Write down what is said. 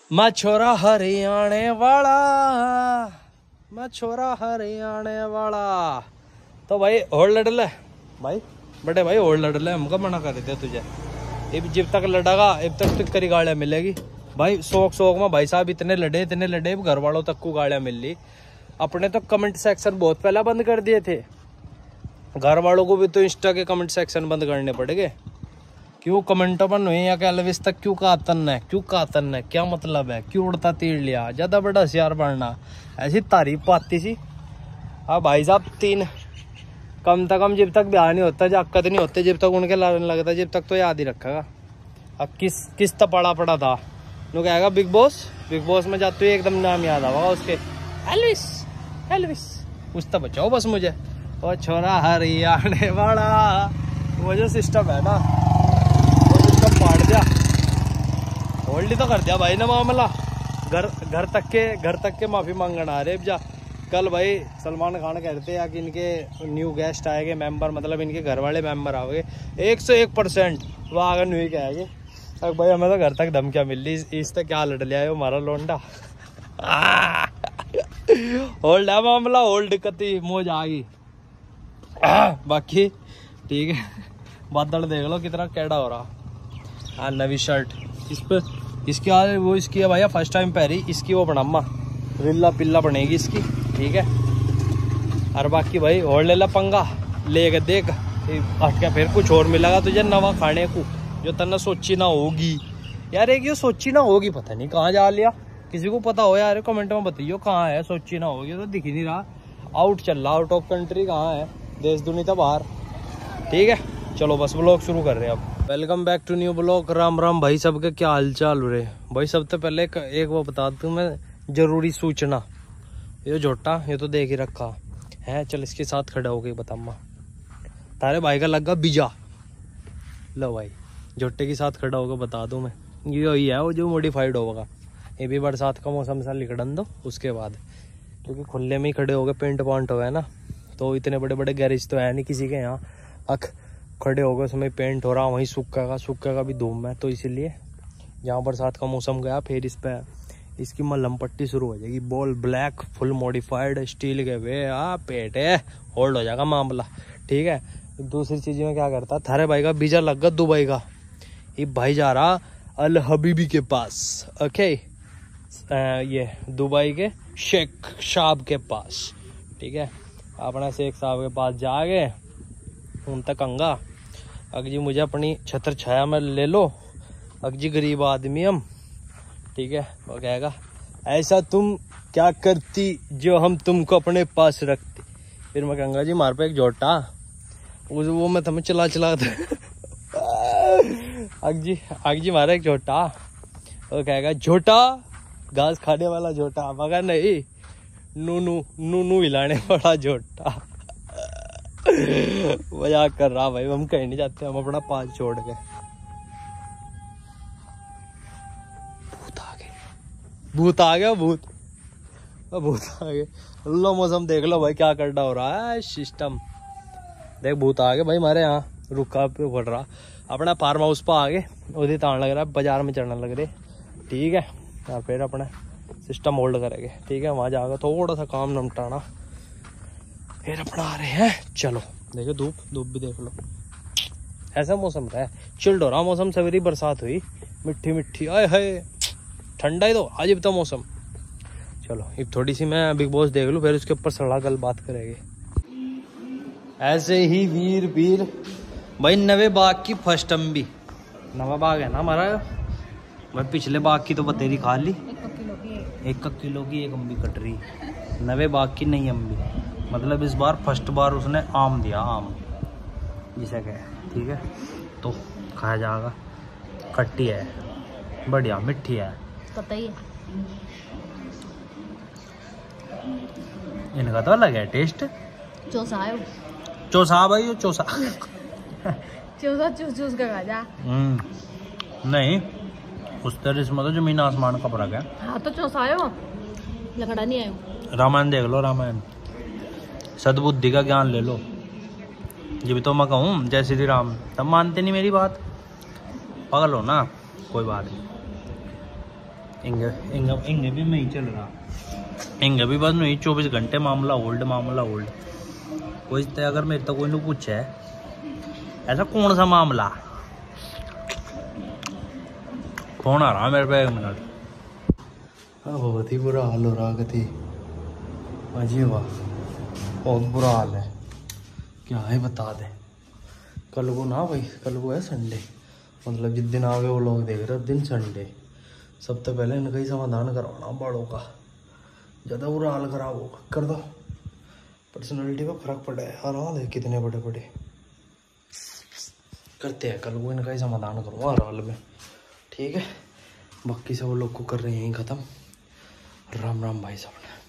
मैं छोरा हरियाणे वाला, मैं छोरा हरियाणे वाला। तो भाई और लड़ ले भाई, बड़े भाई और लड़ ले, हमको मना कर देते तुझे। जब तक लड़ागा अब तक तो करी गाड़ियाँ मिलेगी भाई। शौक में भाई साहब इतने लड़े घर वालों तक को गाड़ियाँ मिल ली। अपने तो कमेंट सेक्शन बहुत पहला बंद कर दिए थे, घर वालों को भी तो इंस्टा के कमेंट सेक्शन बंद करने पड़ेंगे। क्यों कमेंटों पर नहीं है कि एल्विस तक क्यों कातन है, क्यों कातन है, क्या मतलब है, क्यों उड़ता तीर लिया, ज्यादा बड़ा होशियार बनना, ऐसी तारीफ पाती सी। अब भाई साहब 3 कम से कम जब तक ब्याह नहीं होता, जाकत नहीं होते, जब तक उनके लाने लगता, जब तक तो याद ही रखेगा। अब किस पड़ा था नो कहेगा बिग बॉस में जाते हुए एकदम नाम याद आवा उसके, एल्विस कुछ तो बचाओ बस मुझे। और छोरा हरियाणे वाला वो जो सिस्टम है ना, वो सिस्टम पाट दिया, होल्ड ही तो कर दिया भाई ने मामला। घर तक के माफी मांगना आ रहे जा। कल भाई सलमान खान कहते हैं कि इनके न्यू गेस्ट आएंगे, मेंबर मतलब इनके घर वाले मेंबर आओगे 101%। वो आगे नहीं कहेंगे अब भाई हमें तो घर तक धमकियाँ मिल रही, इससे क्या लड़ लिया है हमारा लोंडा। होल्ड है मामला, होल्ड कती मौज आ गई। बाकी ठीक है, बादल देख लो कितना कैडा हो रहा। हाँ नवी शर्ट इस पर इसकी वो इसकी है भैया, फर्स्ट टाइम पहरी इसकी, वो बनामा रिल्ला पिल्ला बनेगी इसकी, ठीक है। और बाकी भाई और ले ला पंगा, लेके देख हट के फिर कुछ और मिलेगा तुझे नवा खाने को, जो तन्ना सोची ना होगी यार। एक ये सोची ना होगी पता नहीं कहाँ जा लिया, किसी को पता हो यार कमेंट में बताइयो कहाँ है। सोची ना होगी तो दिख ही नहीं रहा, आउट चल रहा, आउट ऑफ कंट्री कहाँ है, देश दुनिया तो बाहर, ठीक है। चलो बस ब्लॉग शुरू कर रहे हैं अब। Welcome back to new blog. Ram Ram भाई सबके, क्या हाल चाल हो रहे भाई। सबसे पहले एक वो बता दूं मैं, जरूरी सूचना, ये झोटा ये तो देख ही रखा है, चल इसके साथ खड़ा हो गई बतामा, तारे भाई का लगा बीजा। लो भाई झोटे के साथ खड़ा होकर बता दूं मैं, ये है वो जो मॉडिफाइड होगा। ये भी बरसात का मौसम सा लिखड़न दो उसके बाद, क्योंकि खुले में ही खड़े हो गए, पेंट पॉइंट हो गए ना, तो इतने बड़े बड़े गैरेज तो है नहीं किसी के यहाँ। खड़े हो गए उसमें पेंट हो रहा, वहीं सूखेगा भी धूम है, तो इसीलिए जहाँ बरसात का मौसम गया फिर इस पर इसकी मलहम पट्टी शुरू हो जाएगी। Ball black full modified steel के वे पेट है, होल्ड हो जाएगा मामला, ठीक है। दूसरी चीज में क्या करता, थारे भाई का बीजा लग गया दुबई का, ये भाई जा रहा अल हबीबी के पास, ओके, ये दुबई के शेख साहब के पास, ठीक है। अपना शेख साहब के पास जाके उन तक अंगा अग जी मुझे अपनी छत्र छाया में ले लो, अग जी गरीब आदमी हम, ठीक है। वो कहेगा ऐसा तुम क्या करती जो हम तुमको अपने पास रखते। फिर मैं कहूँगा जी मार पे एक झोटा, वो मैं तुम्हें चला अग जी मारा एक झोटा, वो कहेगा झोटा घास खाने वाला झोटा, मगर नहीं नू हिलाने वाला झोटा। मजाक कर रहा भाई, हम कहीं नहीं जाते, हम अपना पास छोड़ के। भूत आ गया लो मौसम देख लो भाई क्या करना हो रहा है सिस्टम, देख भूत आ गए भाई हमारे यहाँ, रुका पे पड़ रहा अपना फार्म हाउस पर आ गए, उधर तान लग रहा है, बाजार में चढ़ने लग रहे, ठीक है। और फिर अपना सिस्टम होल्ड करेंगे, ठीक है। वहाँ जाकर थोड़ा सा काम निपटाना, फिर अपना आ रहे हैं। चलो देखो धूप भी देख लो, ऐसा मौसम रहा है, चिल्ड हो रहा मौसम, सवेरी बरसात हुई मिट्टी आए है, ठंडा ही तो आज भी तो मौसम। चलो अब थोड़ी सी मैं बिग बॉस देख लूँ, फिर उसके ऊपर सड़ा गल बात करेंगे। ऐसे ही वीर भाई, नवे बाग की फर्स्ट अम्बी, नवा बाग है ना हमारा भाई, पिछले बाग की तो बतेरी खा ली, 1 किलो की एक अम्बी कट रही, नवे बाग की नई अम्बी, मतलब इस बार फर्स्ट बार उसने आम दिया, आम जिसे कहे, ठीक है। तो खाया जाएगा, खट्टी है, बढ़िया मिठी है, पता ही है इनका तो अलग है टेस्ट। चौसा भाई, चूस का खाजा। नहीं उस तरह इसमें तो जमीन आसमान का फर्क है। हाँ तो चौसा आयो, लकड़ा नहीं आयो। रामायण देख लो, रामायण सद्बुद्धि का ज्ञान ले लो, जब तो मैं कहूँ जय श्री राम, तब मानते नहीं मेरी बात, पागल हो ना, कोई बात नहीं। इंगे भी मैं ही चल रहा, इंगे भी बस नहीं 24 घंटे मामला होल्ड कोई अगर मेरे तो कोई नहीं पूछे ऐसा कौन सा मामला, फोन आ रहा मेरे पे 1 मिनट। हाँ बहुत ही बुरा हाल हो रहा कति अजी वाह, बहुत बुरा हाल है, क्या है बता दे। कल को ना भाई, कल को है संडे, मतलब जिस दिन आगे वो लोग देख रहे उस दिन संडे। सब तो पहले इनका ही समाधान करवाना बालों का, ज़्यादा बुरा हाल खराब होगा कर दो। पर्सनैलिटी पर फर्क पड़ा है यार, हाल है कितने बड़े बड़े करते हैं। कल को इनका ही समाधान करूँगा हर हाल में, ठीक है। बाकी सब लोग को कर रहे हैं यहीं ख़त्म। राम राम भाई साहब।